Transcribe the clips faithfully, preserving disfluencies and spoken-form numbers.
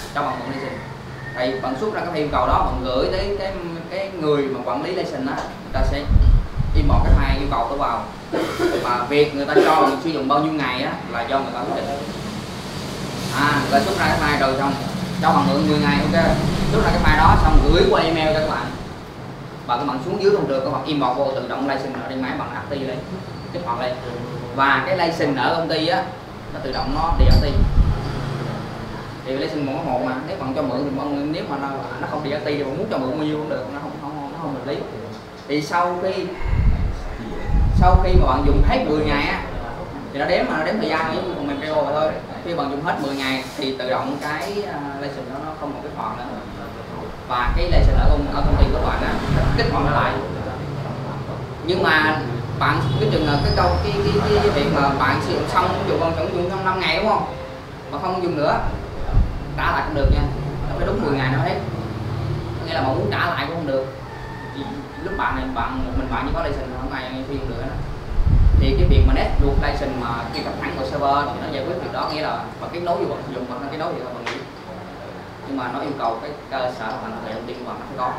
cho bạn mượn license. Thì bạn xuất ra cái yêu cầu đó, bạn gửi tới cái cái người mà quản lý license á, người ta sẽ import cái file yêu cầu đó vào, và việc người ta cho mình sử dụng bao nhiêu ngày á là do người ta quyết định. À, người ta xuất ra cái file rồi xong cho bạn mượn mười ngày, ok, xuất ra cái file đó xong gửi qua email cho các bạn, và các bạn xuống dưới không được, các bạn import vô tự động license ở trên máy bằng active lên, kích hoạt lên, và cái license ở công ty á nó tự động nó đi active. Thì license một có một mà, nếu bạn cho mượn thì bạn, nếu mà nó, nó không đi active thì bạn muốn cho mượn bao nhiêu cũng được, nó không không nó không hợp lý. Thì sau khi sau khi mà bạn dùng hết mười ngày á thì nó đếm mà nó đếm thời gian giống như phần mềm Trello vậy thôi. Khi bạn dùng hết mười ngày thì tự động cái uh, license đó nó không còn kích hoạt nữa, và cái license ở công, ở công ty của bạn á kích hoạt nó lại. Nhưng mà bạn cái chừng là cái câu cái cái cái, cái việc mà bạn sử dụng xong dùng con sử dụng trong năm ngày đúng không, mà không dùng nữa trả lại không được nha, nó phải đúng mười ngày nó hết. Nghĩa là bạn muốn trả lại cũng không được. Thì lúc bạn này bạn một mình bạn chỉ có license không ai khi dùng nữa đó. Thì cái việc mà net được license mà truy cập thẳng vào server thì nó giải quyết việc đó, nghĩa là bạn kết nối với bạn sử dụng bạn kết nối thì bạn nghĩ, nhưng mà nó yêu cầu cái cơ sở bạn hệ thông tin của bạn nó phải có.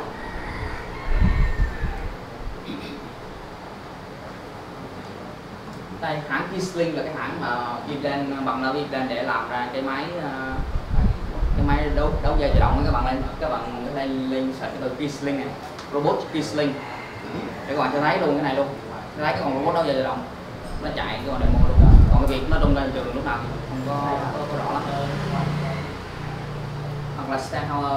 Đây, hãng Keyslink là cái hãng mà Eplan bạn nào Eplan để làm ra cái máy cái máy đấu đấu dây tự động. Các bạn lên các bạn lên lên search cái từ Keyslink này, robot Keyslink để các bạn cho thấy luôn cái này luôn, thấy cái con robot đấu dây tự động nó chạy các bạn để mua luôn. Còn cái việc nó tung ra thị trường lúc nào thì không có, có, có rõ lắm. Hoặc là Stanhower.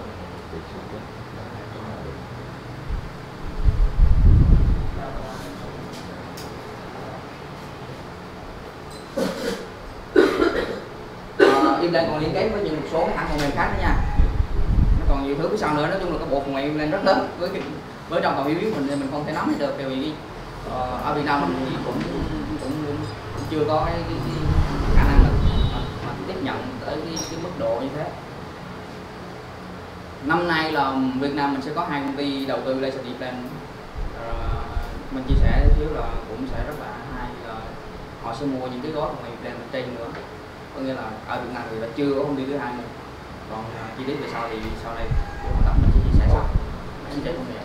Eplan còn liên kết với những một số hãng phần mềm khác nữa nha, nó còn nhiều thứ phía sau nữa. Nói chung là cái bộ phần mềm Eplan rất lớn, với với trong tàu hiểu biết mình mình không thể nắm hết được, tại vì uh, ở Việt Nam mình cũng cũng, cũng, cũng chưa có cái, cái, cái khả năng mà, mà, mà tiếp nhận tới cái, cái mức độ như thế. Năm nay là Việt Nam mình sẽ có hai công ty đầu tư license Eplan. Uh, mình chia sẻ thiếu là cũng sẽ rất là hay là họ sẽ mua những cái gói phần mềm Eplan trên nữa. Có nghĩa là ở Việt Nam thì là chưa có công ty thứ hai nữa. Còn uh, chi tiết về sau thì sau này tập mình sẽ chia sẻ sau. Xin chào mọi người.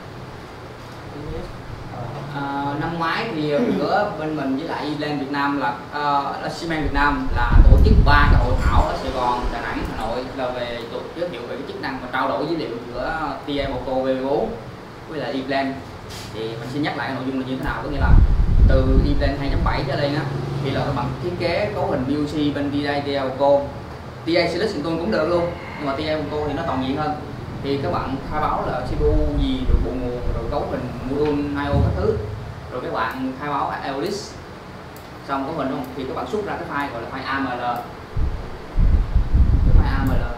Uh, năm ngoái thì giữa bên mình với lại Eplan Việt Nam là uh, Siemens Việt Nam là tổ chức ba cái hội thảo ở Sài Gòn, Đà Nẵng, Hà Nội là về tổ giới thiệu về cái chức năng và trao đổi dữ liệu giữa tê a Moto V B bốn với lại Eplan. Thì mình xin nhắc lại cái nội dung là như thế nào, có nghĩa là từ Eplan hai chấm bảy trở lên á thì là các bạn thiết kế cấu hình pê o xê bên tê a Auto, tê a Selection Tool cũng được luôn, nhưng mà tê a Auto thì nó toàn diện hơn. Thì các bạn khai báo là xê pê u gì, rồi bộ nguồn, rồi cấu hình module i o các thứ, rồi các bạn khai báo e o list xong cấu hình không, thì các bạn xuất ra cái file gọi là file a em lờ, cái file a em lờ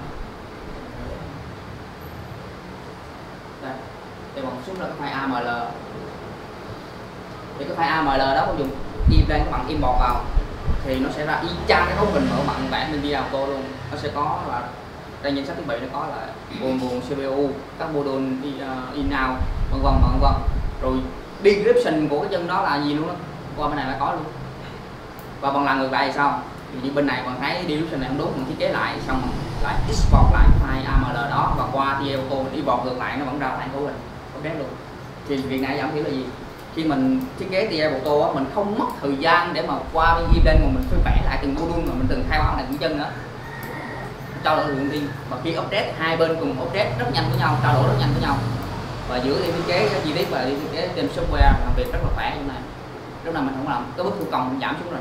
đây, để bạn xuất ra cái file a em lờ. Thì cái file a em lờ đó có dùng Eplan các bạn import vào thì nó sẽ ra y chang cái cấu hình mà các bạn vẽ bên tê a Auto luôn. Nó sẽ có là đây, danh sách thiết bị nó có là nguồn nguồn xê pê u, các module in-out, vân vân vân vân. Rồi description của cái chân đó là gì luôn đó, qua bên này là có luôn. Và bằng làm ngược lại thì sao? Thì như bên này bạn thấy description này không đúng, mình thiết kế lại xong lại export lại file a em lờ đó và qua tê a Auto mình import ngược lại nó vẫn ra lại cấu hình ok luôn. Thì việc này giảm thiểu là gì? Khi mình thiết kế tê a Auto á, mình không mất thời gian để mà qua bên Eplan mà mình phải vẽ lại từng module mà mình từng khai báo lại từng chân nữa, trao đổi thông tin. Và khi update hai bên cùng update rất nhanh với nhau, trao đổi rất nhanh với nhau, và giữa team thiết kế chi tiết và thiết kế team software làm việc rất là khỏe như này. Lúc nào mình không làm cái bước thủ công giảm xuống rồi.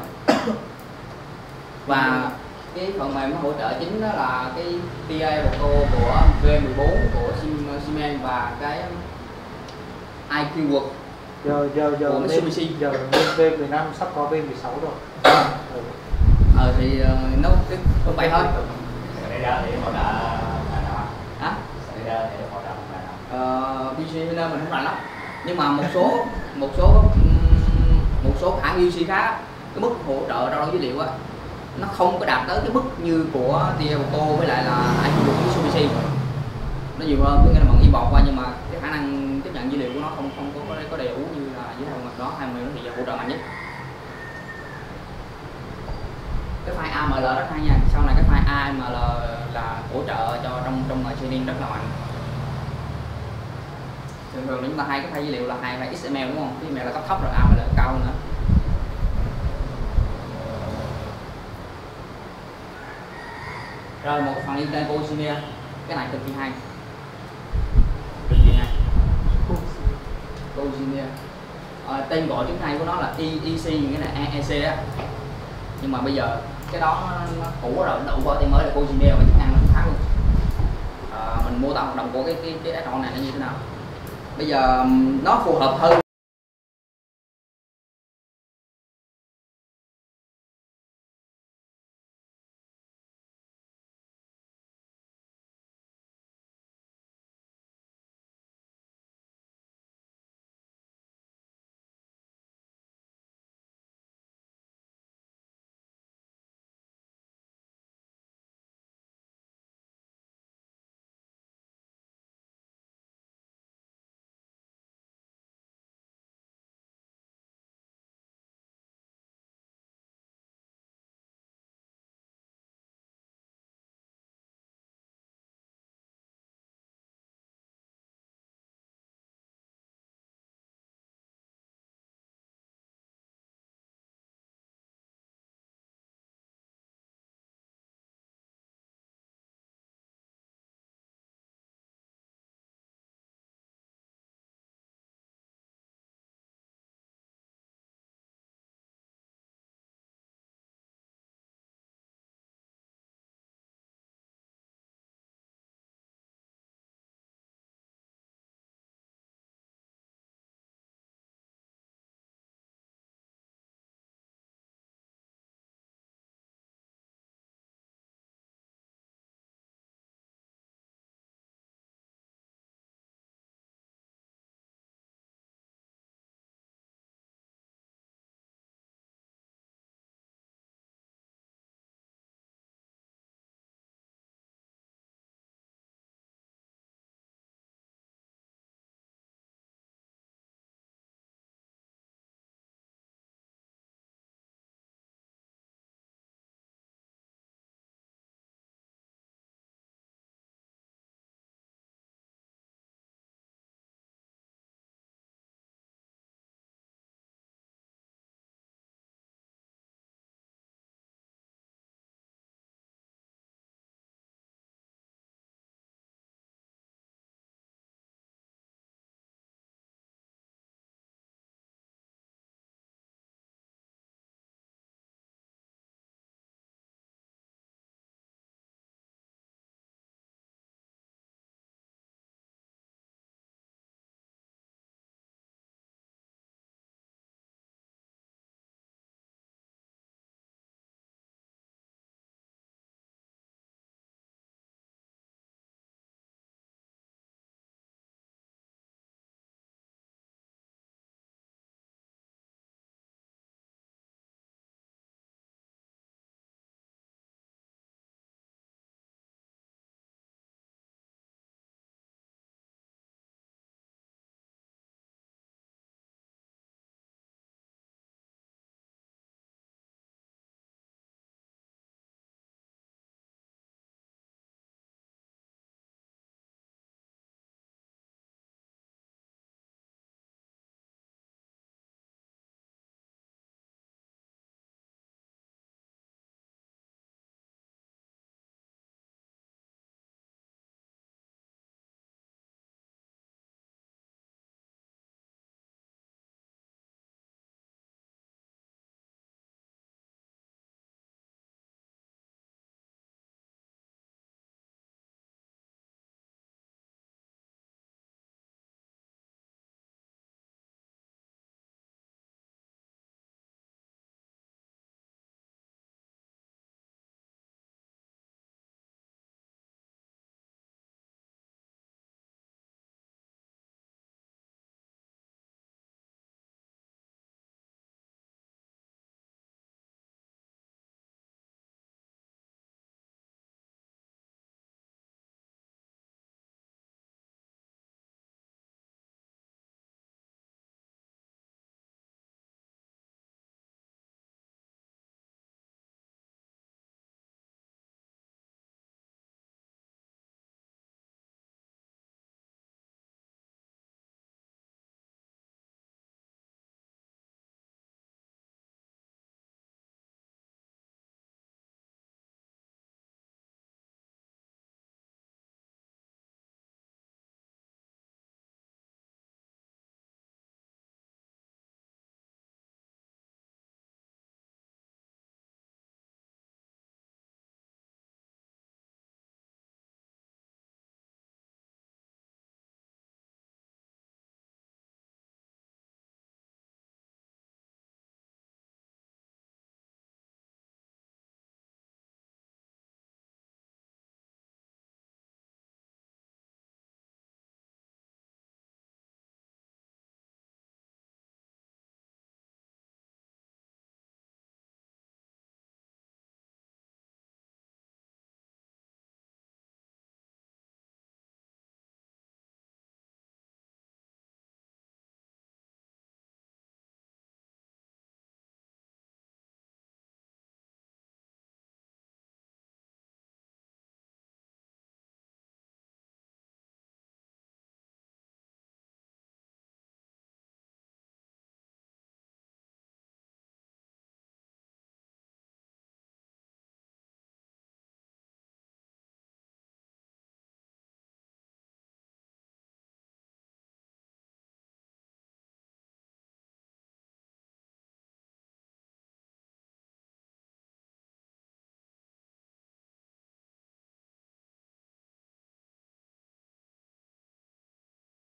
Và cái phần mềm nó hỗ trợ chính đó là cái tê a Auto của V mười bốn của Siemens và cái i quy Work giờ giờ giờ của Mitsubishi. Giờ V mười lăm sắp có V mười sáu rồi. Ờ thì uh, nó cái không phải thôi. Để họ đã hả? để họ đã Ờ, pê xê mình không rành lắm, nhưng mà một số một số một số hãng pê xê khác cái mức hỗ trợ trao đổi dữ liệu á nó không có đạt tới cái mức như của tê a Auto với lại là i quy của Mitsubishi, nó nhiều hơn, có nghĩa là bằng import qua nhưng mà cái khả năng tiếp nhận dữ liệu của nó không không có có đầy đủ như là với hai mặt đó. Hai người nó thì hỗ trợ mạnh nhất. cái file a em lờ rất hay nha. Sau này cái file a em lờ là hỗ trợ cho trong trong Marketing rất là mạnh. Thường thường chúng ta hay cái file dữ liệu là hai file ích em lờ đúng không? ích em lờ là cấp thấp rồi, a em lờ là cao hơn nữa. Rồi một phần liên quan Cozinia, cái này cực kỳ hay, cực kỳ hay. Cozinia, à, tên gọi tiếng Anh của nó là e e xê, nghĩa là e e xê á. Nhưng mà bây giờ cái đó nó, nó cũ rồi, đụng vào tên mới là Cozinia và chức năng nó khác luôn. À, mình mô tả hoạt động của cái cái cái add-on này nó như thế nào. Bây giờ nó phù hợp hơn